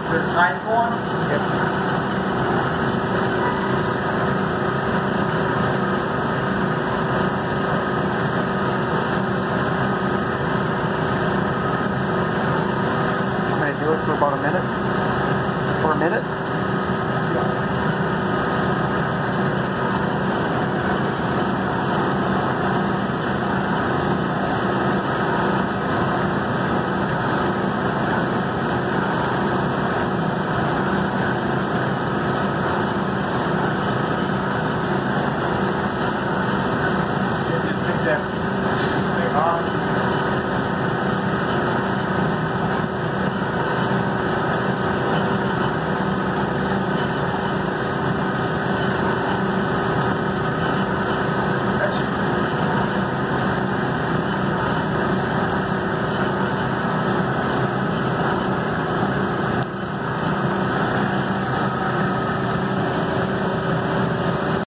There's a knife going? Yep. I'm going to do it for about a minute. For a minute.